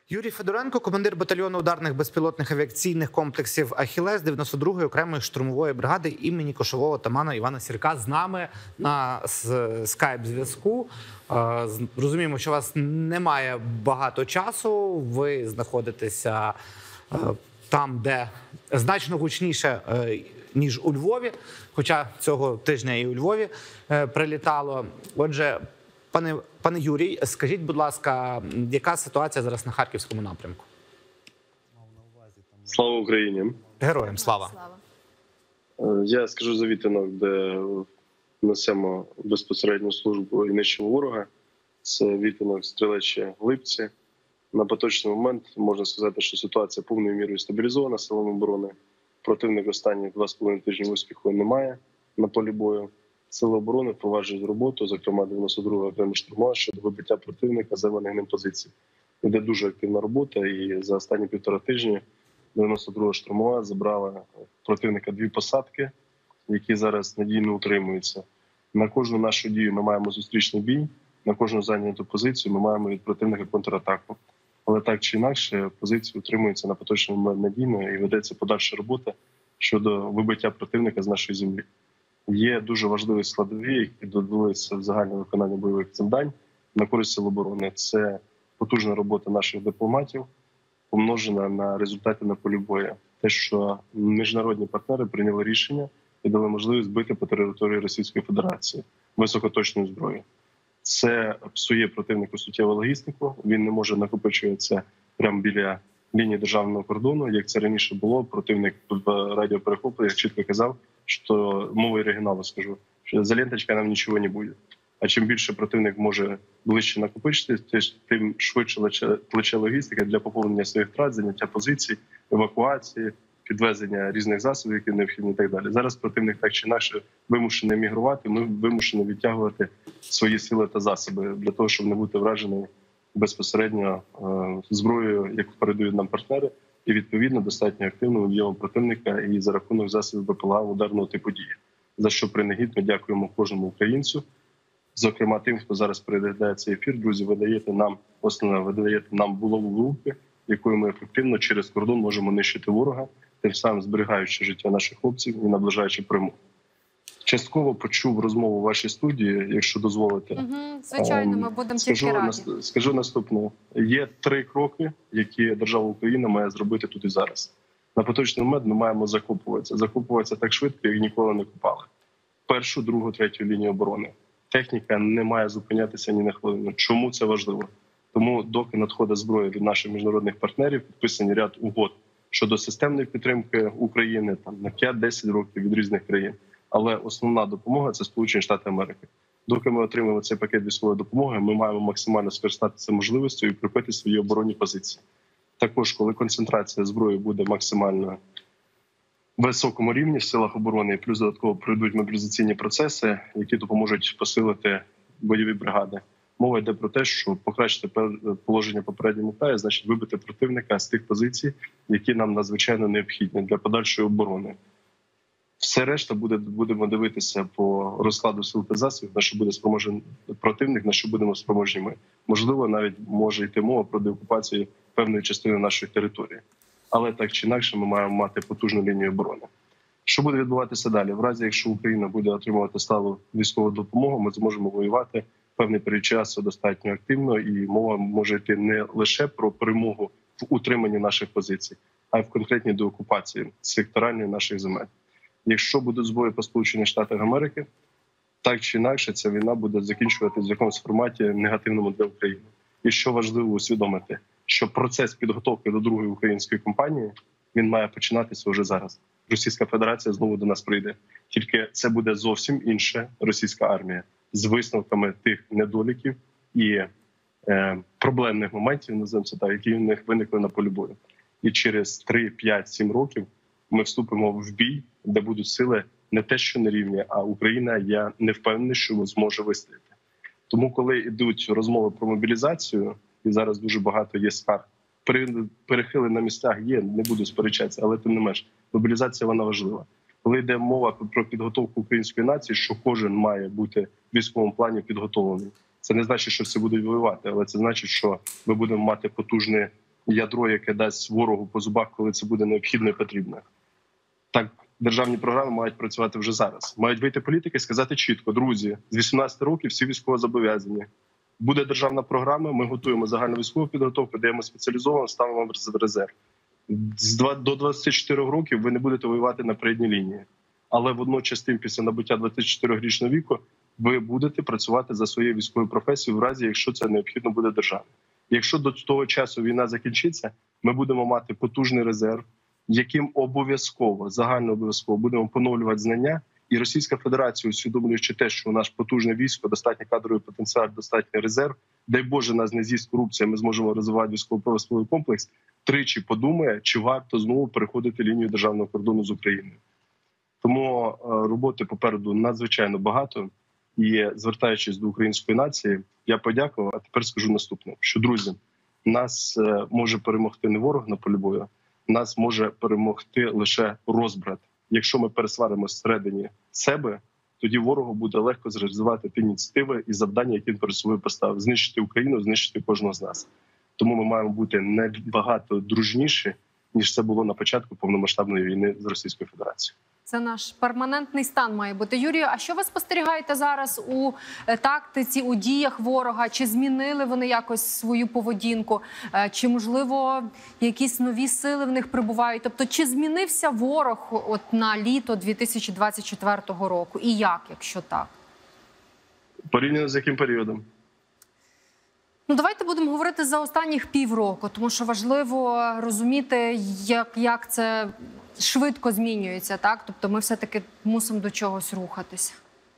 Юрій Федоренко, командир батальйону ударних безпілотних авіаційних комплексів «Ахілес» 92-ї окремої штурмової бригади імені кошового отамана Івана Сірка з нами на скайп-зв'язку. Розуміємо, що у вас немає багато часу, ви знаходитеся там, де значно гучніше, ніж у Львові, хоча цього тижня і у Львові прилітало. Отже, Пане Юрій, скажіть, будь ласка, яка ситуація зараз на Харківському напрямку? Слава Україні! Героям слава! Я скажу за відтинок, де несемо безпосередню службу і нищимо ворога. Це відтинок Стрілечі Липці. На поточний момент можна сказати, що ситуація повною мірою стабілізована силами оборони. Противник останні 2,5 тижні успіху немає на полі бою. Сили оборони впроваджують роботу, зокрема 92-га окрема штурмова, щодо вибиття противника займаних ним позицій. Іде дуже активна робота, і за останні 1,5 тижні 92-га штурмова забрала противника 2 посадки, які зараз надійно утримуються. На кожну нашу дію ми маємо зустрічний бій, на кожну зайняту позицію ми маємо від противника контратаку. Але так чи інакше позиції утримуються на поточний момент надійно і ведеться подальша робота щодо вибиття противника з нашої землі. Є дуже важливі складові, які додалися в загальне виконання бойових завдань на користь сил оборони. Це потужна робота наших дипломатів, помножена на результати на полі бою. Те, що міжнародні партнери прийняли рішення і дали можливість бити по території Російської Федерації високоточною зброєю. Це псує противнику суттєву логістику, він не може накопичуватися прямо біля лінії державного кордону, як це раніше було. Противник в радіоперехопленнях чітко казав, що мовою оригіналу скажу, що за ленточкою нам нічого не буде. А чим більше противник може ближче накопичитися, тим швидше плече логістика для поповнення своїх втрат, заняття позицій, евакуації, підвезення різних засобів, які необхідні і так далі. Зараз противник так чи інакше вимушений емігрувати, ми вимушені відтягувати свої сили та засоби для того, щоб не бути вражений безпосередньо зброєю, яку передають нам партнери, і відповідно достатньо активним об'ємом противника і за рахунок засобів БПЛА ударного типу дії. За що принагідно дякуємо кожному українцю, зокрема тим, хто зараз переглядає цей ефір. Друзі, ви даєте нам булаву в руки, якою ми ефективно через кордон можемо нищити ворога, тим самим зберігаючи життя наших хлопців і наближаючи перемогу. Частково почув розмову в вашій студії, якщо дозволите. Звичайно, ми будемо тільки раді. Скажу наступне. Є 3 кроки, які держава Україна має зробити тут і зараз. На поточний момент ми маємо закупуватися. Закупуватися так швидко, як ніколи не купали. 1, 2, 3 лінію оборони. Техніка не має зупинятися ні на хвилину. Чому це важливо? Тому доки надходить зброя від наших міжнародних партнерів, підписані ряд угод щодо системної підтримки України там на 5-10 років від різних країн. Але основна допомога – це Сполучені Штати Америки. Доки ми отримуємо цей пакет військової допомоги, ми маємо максимально скористатися можливістю і укріпити свої оборонні позиції. Також, коли концентрація зброї буде максимально високому рівні в силах оборони, і плюс додатково пройдуть мобілізаційні процеси, які допоможуть посилити бойові бригади. Мова йде про те, що покращити положення попередньому краї, значить вибити противника з тих позицій, які нам надзвичайно необхідні для подальшої оборони. Все решта будемо дивитися по розкладу сил та засобів, на що буде спроможний противник, на що будемо спроможні ми. Можливо, навіть може йти мова про деокупацію певної частини нашої території. Але так чи інакше ми маємо мати потужну лінію оборони. Що буде відбуватися далі? В разі, якщо Україна буде отримувати сталу військову допомогу, ми зможемо воювати певний період часу достатньо активно, і мова може йти не лише про перемогу в утриманні наших позицій, а й в конкретній деокупації секторальної наших земель. Якщо будуть зброї по Сполучених Штатах Америки, так чи інакше ця війна буде закінчуватися в якомусь форматі негативному для України. І що важливо усвідомити, що процес підготовки до другої української кампанії, він має починатися вже зараз. Російська Федерація знову до нас прийде. Тільки це буде зовсім інша російська армія з висновками тих недоліків і проблемних моментів, називаємо це так, які в них виникли на полі бою. І через 3, 5, 7 років ми вступимо в бій, де будуть сили не те, що на рівні, а Україна, я не впевнений, що зможе вистояти. Тому, коли йдуть розмови про мобілізацію, і зараз дуже багато є скарг, перехили на місцях є, не буду сперечатися, але тим не менш, мобілізація вона важлива. Коли йде мова про підготовку української нації, що кожен має бути в військовому плані підготовлений. Це не значить, що всі будуть воювати, але це значить, що ми будемо мати потужний ядро, яке дасть ворогу по зубах, коли це буде необхідно і потрібно. Так, державні програми мають працювати вже зараз. Мають вийти політики і сказати чітко: друзі, з 18 років всі військовозобов'язані. Буде державна програма, ми готуємо загальну військову підготовку, даємо спеціалізовану, ставимо в резерв. До 24 років ви не будете воювати на передній лінії. Але водночас тим, після набуття 24-річного віку, ви будете працювати за своєю військовою професією в разі, якщо це необхідно буде державі. Якщо до того часу війна закінчиться, ми будемо мати потужний резерв, яким обов'язково, загально обов'язково будемо поновлювати знання. І Російська Федерація, усвідомлюючи те, що у нас потужне військо, достатній кадровий потенціал, достатній резерв, дай Боже, нас не з'їсть корупція, ми зможемо розвивати військово-промисловий комплекс, тричі подумає, чи варто знову переходити лінію державного кордону з Україною. Тому роботи попереду надзвичайно багато. І звертаючись до української нації, я подякував, а тепер скажу наступне, що, друзі, нас може перемогти не ворог на полі бою, нас може перемогти лише розбрат. Якщо ми пересваримося всередині себе, тоді ворогу буде легко зреалізувати ті ініціативи і завдання, які він перед собою поставив: знищити Україну, знищити кожного з нас. Тому ми маємо бути набагато дружніші, ніж це було на початку повномасштабної війни з Російською Федерацією. Це наш перманентний стан має бути. Юрію, а що ви спостерігаєте зараз у тактиці, у діях ворога? Чи змінили вони якось свою поведінку? Чи, можливо, якісь нові сили в них прибувають? Тобто, чи змінився ворог от на літо 2024 року? І як, якщо так? Порівняно з яким періодом? Ну, давайте будемо говорити за останніх півроку, тому що важливо розуміти, як це швидко змінюється, так? Тобто ми все-таки мусимо до чогось рухатися.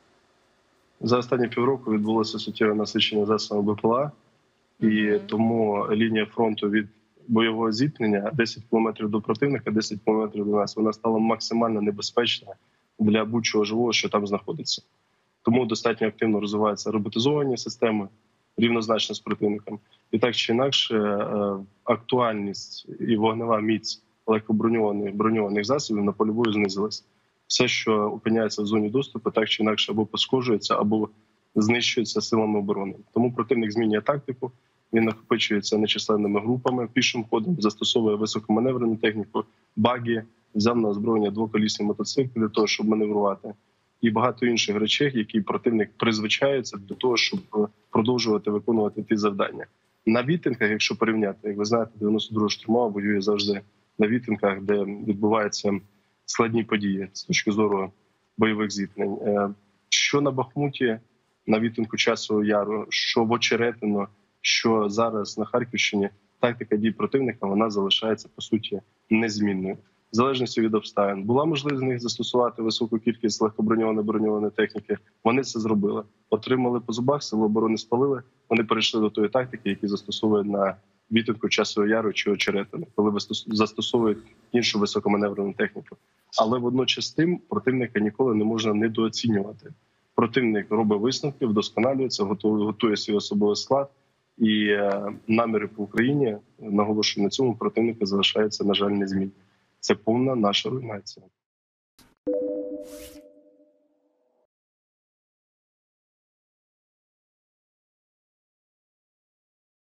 За останні півроку відбулося суттєве насичення засобами БПЛА, і тому лінія фронту від бойового зіткнення 10 кілометрів до противника, 10 кілометрів до нас, вона стала максимально небезпечна для будь-чого живого, що там знаходиться. Тому достатньо активно розвиваються роботизовані системи, рівнозначно з противником. І так чи інакше, актуальність і вогнева міць легкоброньованих засобів на полі бою знизилась. Все, що опиняється в зоні доступу, так чи інакше або пошкоджується, або знищується силами оборони. Тому противник змінює тактику, він накопичується нечисленними групами, пішим ходом, застосовує високоманеврену техніку, баги, взяв на озброєння двоколісні мотоцикли для того, щоб маневрувати. І багато інших речей, які противник призвичається до того, щоб продовжувати виконувати ті завдання. На вітинках, якщо порівняти, як ви знаєте, 92-га штурмова воює завжди на вітинках, де відбуваються складні події з точки зору бойових зіткнень. Що на Бахмуті, на вітинку Часового Яру, що в Очеретино, що зараз на Харківщині, тактика дій противника, вона залишається, по суті, незмінною. В залежності від обставин. Була можливість з них застосувати високу кількість легкоброньованої техніки. Вони це зробили. Отримали по зубах, сили оборони спалили. Вони перейшли до тої тактики, які застосовують на вітинку Часового Яру чи Очеретину, коли застосовують іншу високоманеврену техніку. Але водночас з тим противника ніколи не можна недооцінювати. Противник робить висновки, вдосконалюється, готує свій особовий склад. І наміри по Україні, наголошую на цьому, противника залишаються, на жаль, незмінні. Це повна наша руйнація.